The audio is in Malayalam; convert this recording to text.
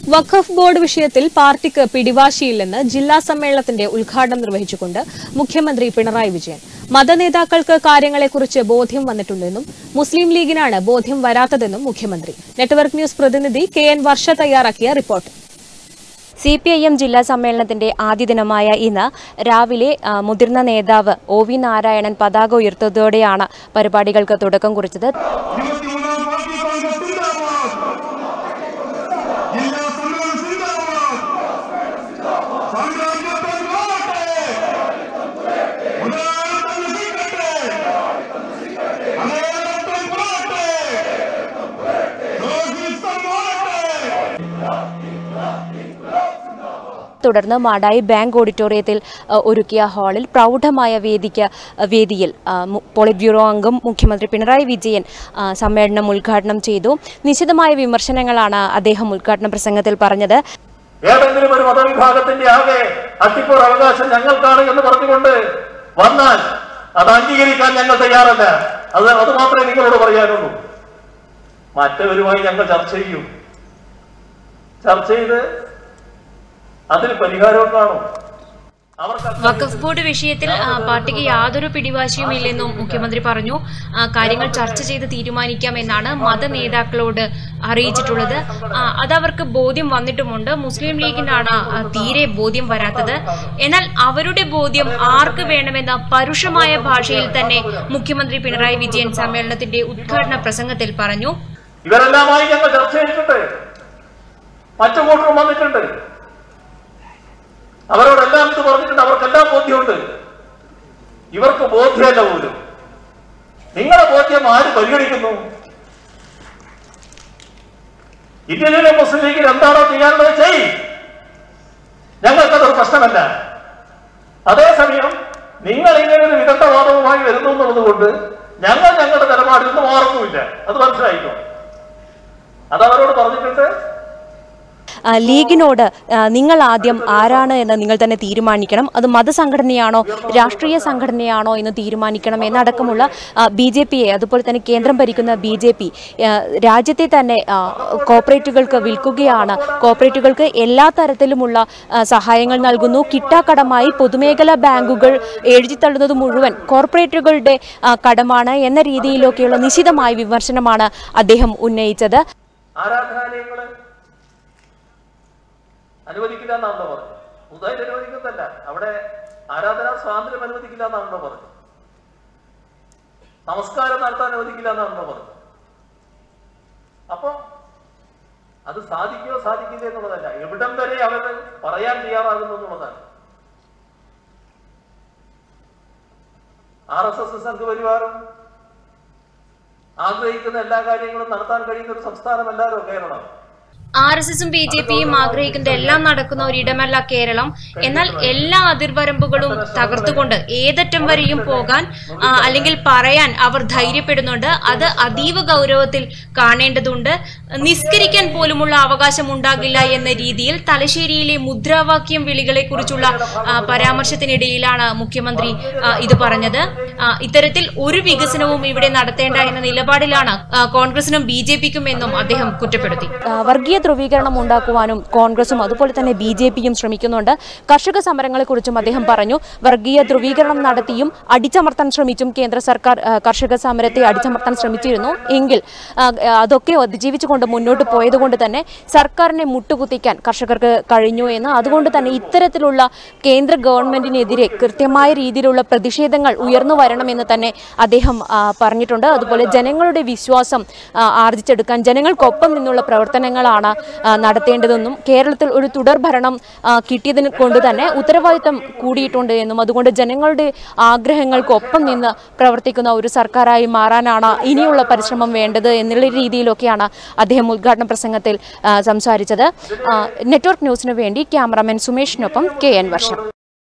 വഖഫ് ബോർഡ് വിഷയത്തിൽ പാർട്ടിക്ക് പിടിവാശിയില്ലെന്ന് ജില്ലാ സമ്മേളനത്തിന്റെ ഉദ്ഘാടനം നിർവഹിച്ചുകൊണ്ട് മുഖ്യമന്ത്രി പിണറായി വിജയൻ. മതനേതാക്കൾക്ക് കാര്യങ്ങളെക്കുറിച്ച് ബോധ്യം വന്നിട്ടുണ്ടെന്നും മുസ്ലിം ലീഗിനാണ് ബോധ്യം വരാത്തതെന്നും മുഖ്യമന്ത്രി. നെറ്റ്വർക്ക് ന്യൂസ് പ്രതിനിധി KN വർഷ തയ്യാറാക്കിയ റിപ്പോർട്ട്. CPIM ജില്ലാ സമ്മേളനത്തിന്റെ ആദ്യ ദിനമായ ഇന്ന് രാവിലെ മുതിർന്ന നേതാവ് OV നാരായണൻ പതാക ഉയർത്തിയതോടെയാണ് പരിപാടികൾക്ക് തുടക്കം കുറിച്ചത്. തുടർന്ന് മാടായി ബാങ്ക് ഓഡിറ്റോറിയത്തിൽ ഒരുക്കിയ ഹാളിൽ പ്രൗഢമായ വേദിയിൽ പോളിറ്റ് ബ്യൂറോ അംഗം മുഖ്യമന്ത്രി പിണറായി വിജയൻ സമ്മേളനം ഉദ്ഘാടനം ചെയ്തു. നിശിതമായ വിമർശനങ്ങളാണ് അദ്ദേഹം ഉദ്ഘാടന പ്രസംഗത്തിൽ പറഞ്ഞത്. ഏതെങ്കിലും ഒരു മതവിഭാഗത്തിന്റെ ആകെ അട്ടിപ്പൂർ അവകാശം ഞങ്ങൾക്കാണ് എന്ന് പറഞ്ഞുകൊണ്ട് വന്നാൽ അത് അംഗീകരിക്കാൻ ഞങ്ങൾ തയ്യാറല്ല. അത് മാത്രമേ നിങ്ങളോട് പറയാനുള്ളൂ. മറ്റവരുമായി ഞങ്ങൾ ചർച്ച ചെയ്ത് അതിന് പരിഹാരവും കാണും. വഖഫ് ബോർഡ് വിഷയത്തിൽ പാർട്ടിക്ക് യാതൊരു പിടിവാശിയും ഇല്ലെന്നും മുഖ്യമന്ത്രി പറഞ്ഞു. കാര്യങ്ങൾ ചർച്ച ചെയ്ത് തീരുമാനിക്കാമെന്നാണ് മതനേതാക്കളോട് അറിയിച്ചിട്ടുള്ളത്. അതവർക്ക് ബോധ്യം വന്നിട്ടുമുണ്ട്. മുസ്ലിം ലീഗിനാണ് തീരെ ബോധ്യം വരാത്തത്. എന്നാൽ അവരുടെ ബോധ്യം ആർക്ക് വേണമെന്ന പരുഷമായ ഭാഷയിൽ തന്നെ മുഖ്യമന്ത്രി പിണറായി വിജയൻ സമ്മേളനത്തിന്റെ ഉദ്ഘാടന പ്രസംഗത്തിൽ പറഞ്ഞു. ഇവരെല്ലാമായി ഞങ്ങൾ ചർച്ച ചെയ്തിട്ടുണ്ട്. മറ്റു കൂട്ടരും വന്നിട്ടുണ്ട്. അവരോടെല്ലാം ഇത് പറഞ്ഞിട്ടുണ്ട്. അവർക്കെല്ലാം ബോധ്യമുണ്ട്. ഇവർക്ക് ബോധ്യമല്ല പോലും. നിങ്ങളുടെ ബോധ്യം ആര് പരിഗണിക്കുന്നു? ഇന്ത്യയിലെ മുസ്ലിം ലീഗിൽ എന്താണോ ചെയ്യാനുള്ളത് ചെയ്. ഞങ്ങൾക്കതൊരു പ്രശ്നമല്ല. അതേസമയം നിങ്ങൾ ഇങ്ങനെ ഒരു വിദഗ്ധവാദവുമായി വരുന്നു എന്നുള്ളത് കൊണ്ട് ഞങ്ങൾ ഞങ്ങളുടെ നിലപാടിൽ നിന്ന് മാറുന്നുമില്ല. അത് മനസ്സിലായിക്കോ. അതവരോട് പറഞ്ഞിട്ടുണ്ട്. ലീഗിനോട് നിങ്ങൾ ആദ്യം ആരാണ് എന്ന് നിങ്ങൾ തന്നെ തീരുമാനിക്കണം. അത് മതസംഘടനയാണോ രാഷ്ട്രീയ സംഘടനയാണോ എന്ന് തീരുമാനിക്കണം എന്നടക്കമുള്ള BJPയെ, അതുപോലെ തന്നെ കേന്ദ്രം ഭരിക്കുന്ന BJP രാജ്യത്തെ തന്നെ കോർപ്പറേറ്റുകൾക്ക് വിൽക്കുകയാണ്. കോർപ്പറേറ്റുകൾക്ക് എല്ലാ തരത്തിലുമുള്ള സഹായങ്ങൾ നൽകുന്നു. കിട്ടാക്കടമായി പൊതുമേഖലാ ബാങ്കുകൾ എഴുതിത്തള്ളുന്നത് മുഴുവൻ കോർപ്പറേറ്റുകളുടെ കടമാണ് എന്ന രീതിയിലൊക്കെയുള്ള നിശിതമായ വിമർശനമാണ് അദ്ദേഹം ഉന്നയിച്ചത്. അനുവദിക്കില്ല എന്നാണല്ലോ പറഞ്ഞു. പുതുതായിട്ട് അനുവദിക്കുന്നതല്ല, അവിടെ ആരാധനാ സ്വാതന്ത്ര്യം അനുവദിക്കില്ല എന്നാണല്ലോ പറഞ്ഞു. നമസ്കാരം നടത്താൻ അനുവദിക്കില്ല എന്നാണല്ലോ പറഞ്ഞു. അപ്പൊ അത് സാധിക്കുകയോ സാധിക്കില്ല എന്നുള്ളതല്ല, എവിടം വരെ അവർ പറയാൻ തയ്യാറാകുന്നു എന്നുള്ളതാണ്. RSS സംഘപരിവാറും ആഗ്രഹിക്കുന്ന എല്ലാ കാര്യങ്ങളും നടത്താൻ കഴിയുന്ന ഒരു സംസ്ഥാനമല്ലല്ലോ കേരളം. RSSും BJPയും ആഗ്രഹിക്കുന്നത് എല്ലാം നടക്കുന്ന ഒരിടമല്ല കേരളം. എന്നാൽ എല്ലാ അതിർവരമ്പുകളും തകർത്തുകൊണ്ട് ഏതറ്റം വരെയും പോകാൻ അല്ലെങ്കിൽ പറയാൻ അവർ ധൈര്യപ്പെടുന്നുണ്ട്. അത് അതീവ ഗൗരവത്തിൽ കാണേണ്ടതുണ്ട്. നിസ്കരിക്കാൻ പോലുമുള്ള അവകാശം ഉണ്ടാകില്ല എന്ന രീതിയിൽ തലശ്ശേരിയിലെ മുദ്രാവാക്യം വിളികളെ കുറിച്ചുള്ള പരാമർശത്തിനിടയിലാണ് മുഖ്യമന്ത്രി ഇത് പറഞ്ഞത്. ഇത്തരത്തിൽ ഒരു വികസനവും ഇവിടെ നടത്തേണ്ട എന്ന നിലപാടിലാണ് കോൺഗ്രസിനും BJPക്കും എന്നും അദ്ദേഹം കുറ്റപ്പെടുത്തി. വർഗീയ ധ്രുവീകരണം ഉണ്ടാക്കുവാനും കോൺഗ്രസും അതുപോലെ തന്നെ BJPയും ശ്രമിക്കുന്നുണ്ട്. കർഷക സമരങ്ങളെക്കുറിച്ചും അദ്ദേഹം പറഞ്ഞു. വർഗീയ ധ്രുവീകരണം നടത്തിയും അടിച്ചമർത്താൻ ശ്രമിച്ചും കേന്ദ്ര സർക്കാർ കർഷക സമരത്തെ അടിച്ചമർത്താൻ ശ്രമിച്ചിരുന്നു. എങ്കിൽ അതൊക്കെ അതിജീവിച്ചുകൊണ്ട് മുന്നോട്ട് പോയതുകൊണ്ട് തന്നെ സർക്കാരിനെ മുട്ടുകുത്തിക്കാൻ കർഷകർക്ക് കഴിഞ്ഞു എന്ന്, അതുകൊണ്ട് തന്നെ ഇത്തരത്തിലുള്ള കേന്ദ്ര ഗവൺമെന്റിനെതിരെ കൃത്യമായ രീതിയിലുള്ള പ്രതിഷേധങ്ങൾ ഉയർന്നു വരണമെന്ന് തന്നെ അദ്ദേഹം പറഞ്ഞിട്ടുണ്ട്. അതുപോലെ ജനങ്ങളുടെ വിശ്വാസം ആർജിച്ചെടുക്കാൻ ജനങ്ങൾക്കൊപ്പം നിന്നുള്ള പ്രവർത്തനങ്ങളാണ് നടത്തേണ്ടതെന്നും കേരളത്തിൽ ഒരു തുടർഭരണം കിട്ടിയതിന് കൊണ്ട് തന്നെ ഉത്തരവാദിത്തം കൂടിയിട്ടുണ്ട് എന്നും, അതുകൊണ്ട് ജനങ്ങളുടെ ആഗ്രഹങ്ങൾക്കൊപ്പം നിന്ന് പ്രവർത്തിക്കുന്ന ഒരു സർക്കാരായി മാറാനാണ് ഇനിയുള്ള പരിശ്രമം വേണ്ടത് എന്നുള്ള രീതിയിലൊക്കെയാണ് അദ്ദേഹം ഉദ്ഘാടന പ്രസംഗത്തിൽ സംസാരിച്ചത്. നെറ്റ്വർക്ക് ന്യൂസിനു വേണ്ടി ക്യാമറാമാൻ സുമേഷിനൊപ്പം KN വർഷം.